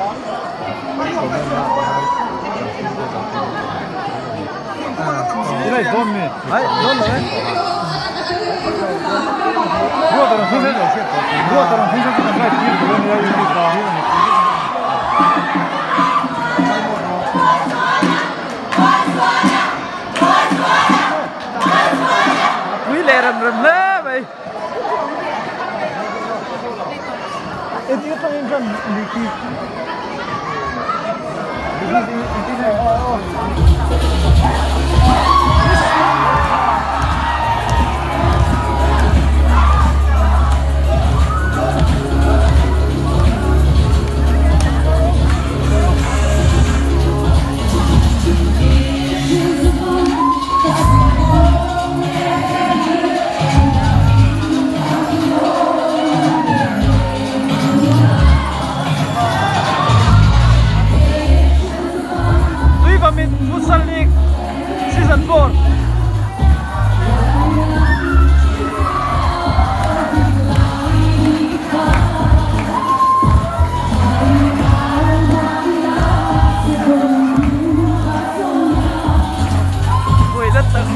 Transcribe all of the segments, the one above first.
이래 돈미. 아이 돈네. 누가더랑 선생님 없겠다. 누가더랑 선생님이랑 같이 그런 이야기니까. Quý lẹ rầm rầm lé vậy. Em tiếc không em rầm đi đi. Futsal League Season 4. Ui rất tận.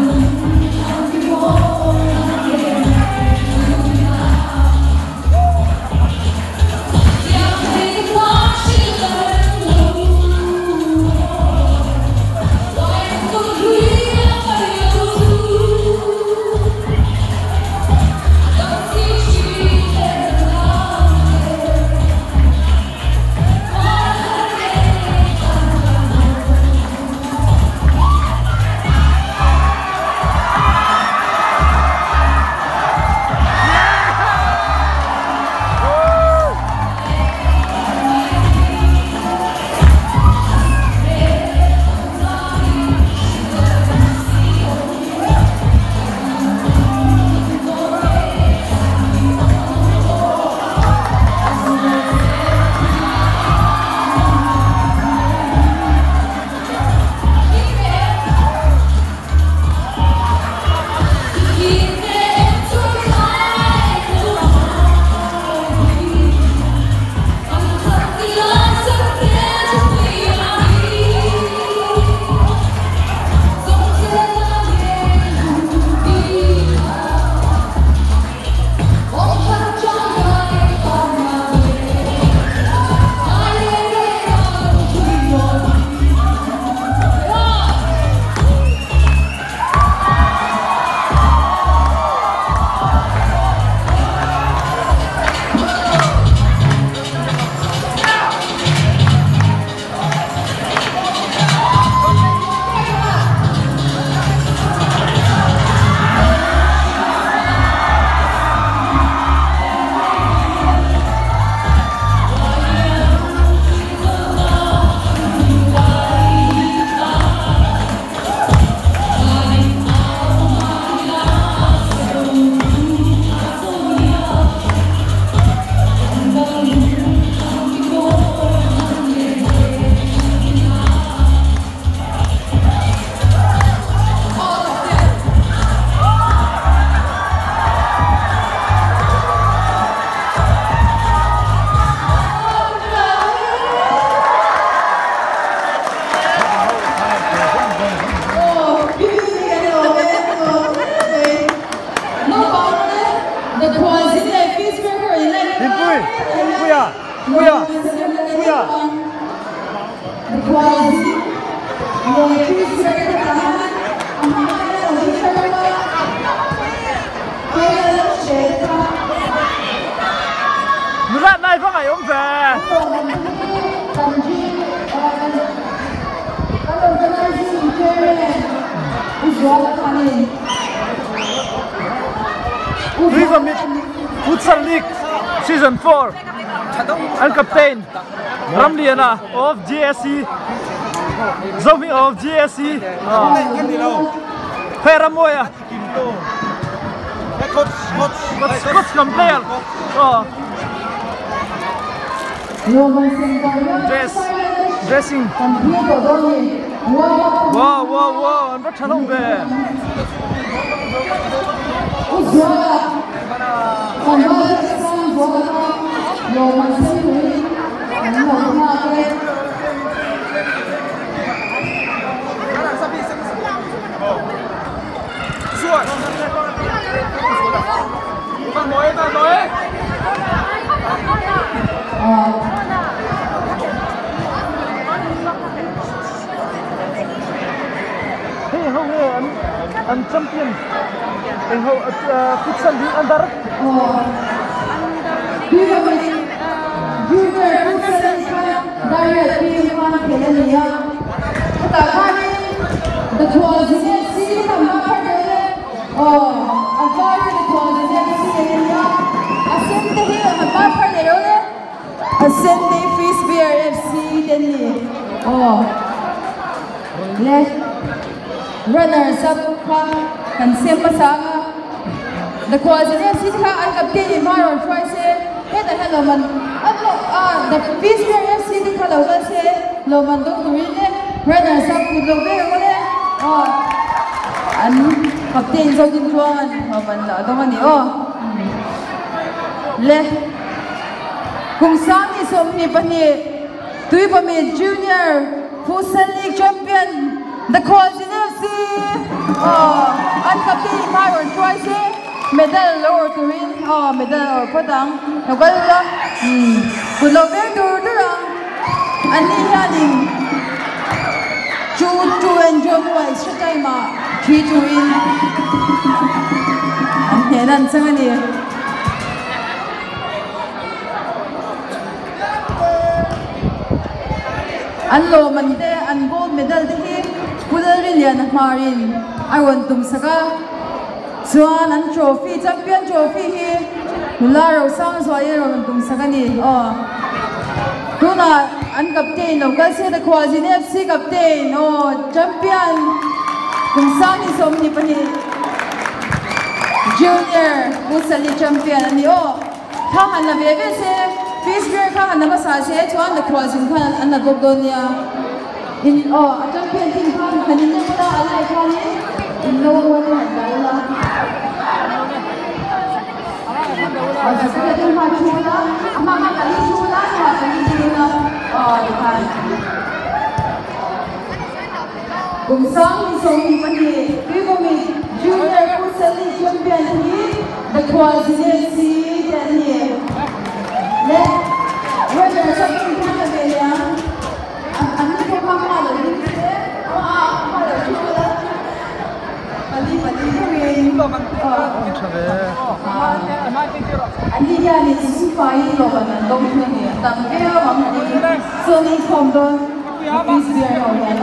Rất này phải ông về. River Futsal League Season 4. Ang captain Ramliana of GSC. Zomi of GSC. Peramoya. Coach player. Dressing. Wow, anh rất thành công về. Hãy subscribe cho kênh Ghiền Mì Gõ để không bỏ lỡ những video hấp dẫn. An champion. Anh hậu futsal league under. Junior futsal Darius P1 Kelania. Takani the Twazine C Kamapade. Apart the Twazine C Kelania. Ascente here Kamapade. Ascente Frisbee FC Denny. Left runners up and Sempasanga. The Twazine C and Captain Maron Troyse. Hello man. The Frisbee FC the Kalova say Loman don't do it. Runners up to the way. And Captain Zodin Juan. Left. Kumsani Somni Pani. Tuipami Junior Futsal League Champion. The Twazine FC. And Captain Maron Troyse. Medal lower to win. Medal or padang. Nagwala. Kulawin dura. Ani yaning. Chu and John Wise. Siya tayo 3 to win. Ang henan sa kanya. Ang loman de, ang gold medal de. Kulawin yan marin. I want tumsaka. Juan and trophy, champion trophy here. Nularo sounds why you're on Tumsagani. Tuna and captain, local say the Twazine FC captain. Champion. Tumsani Somnipani. Junior Futsal League champion. And Kahan na bebe say, Frisbee Kahan na masase, Juan the Twazine Kahan and the Gobdonia. Champion team Kahan, Kanina Mula, Alay Kahan. No one had Junior Futsal League champion the Twazine FC Ani yani sufai loban dong ni tang kaya bang ni so ni komdo Frisbee no yan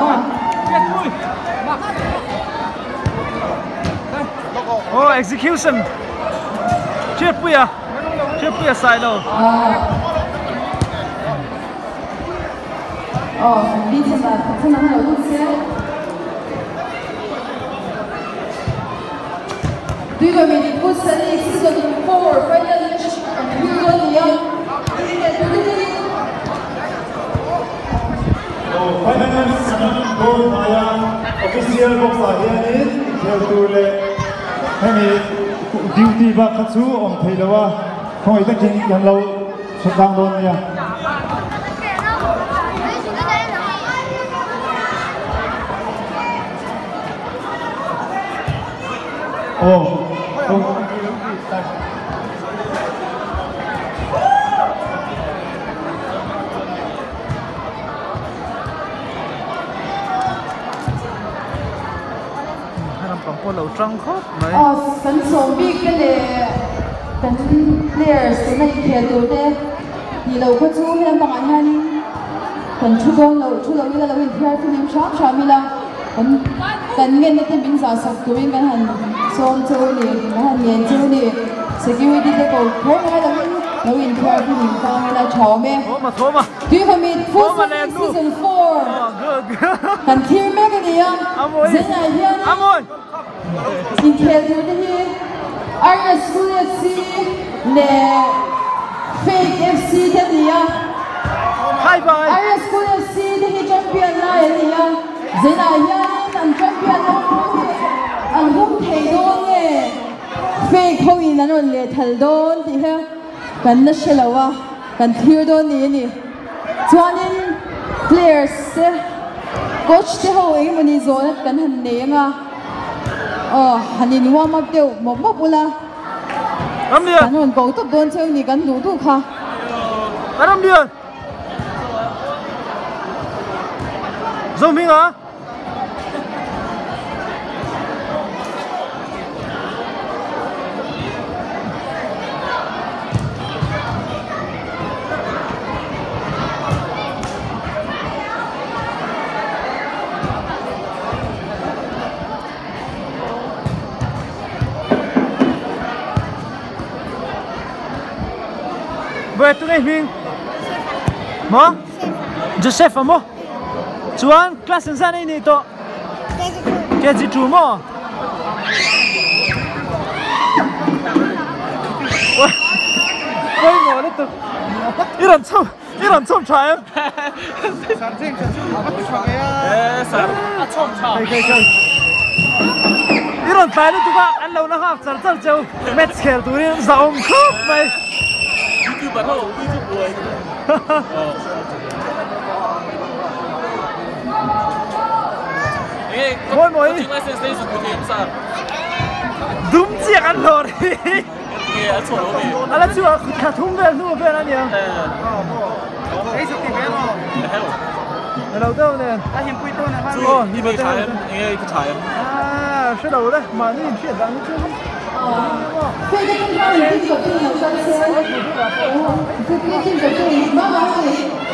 Execution. Chip ya side lo. Di sana na utse. Duygomedi Futsal League Season 4 finalist Dugonia. Finalist goal naya official box ahani keltule hani duty ba khatsu om thailawa khoi ta king yan lo sadang don ya Lâu trăng khóc mấy. Sân số bị cái này, cái players cái này thiệt rồi đấy. Thì lâu có chú hay bằng anh hay, còn chú đâu như là lâu in thiệt thì nem shop shop mila. Còn nghe nên mình giả sắp tuổi cái hàng son châu này, cái hàng nhện châu này, security cái cầu thế cái lâu in thiệt thì nem cao là chó mẹ. Thua mà. Tuy không biết Futsal League Season 4. Còn thiệt mẹ cái gì à? Dễ này thiệt. In Keltule Arias School FC le Fake FC Tania. Hi bye. Arias School FC the champion la ya. Zena ya an champion an hum thei don nge. Fake hoi na non le thal don ti ha. Kan na shelawa kan thir don ni. Chuanin players coach te ho ei mani zone kan han ne nga. Hanin warm up deu mo pula. Kanon go to don cheu ni kan du du kha. Aram dia. Zoom hả? ngay mình mỏ Joseph mỏ chuan class san này nè to cái gì chú mỏ ôi mỏ nó tự 이런 좀 잘. 이런 발로 누가 안 나오나 하 쩔쩔쩔 매치kel 둘이 싸움 컵 마이. 유튜브 하고 유튜브 뭐이? 둠지 안 러리. 알아 지와 다 통벨 누워 벨 아니야. đầu tiên này ta hiểm quy tôi này ha nhìn vào trái em nghe cái trái em sẽ đầu đấy mà nhìn chuyện đáng chứ 非常重要的一个病有关系，这个这个对妈妈会，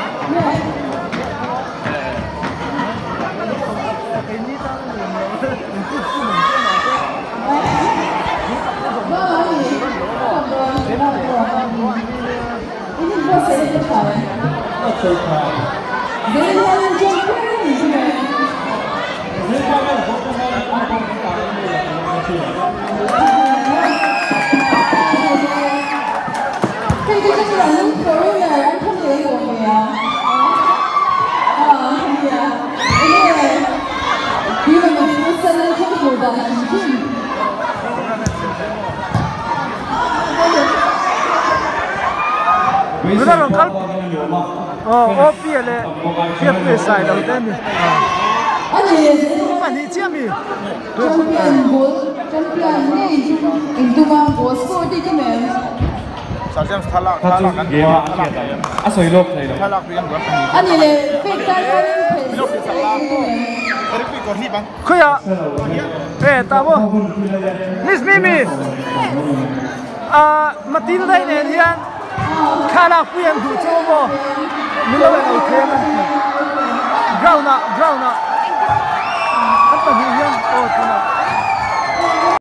这个就是咱们口味的，然后特别有名啊，对呀，因为比我们出生的痛苦的很近。 Kita orang kal, opi le, siap le sai dah tu ni. Mana siap ni? Champion ni itu mah bos ko di tu meh. Sahaja thalak kan. Asal ilok ni. Thalak yang buat ni. Ani le, fekta ni. Kaya, tahu. Miss Mimi, Matilda ini dia. Kalau aku yang dulu coba, mula nak ikut.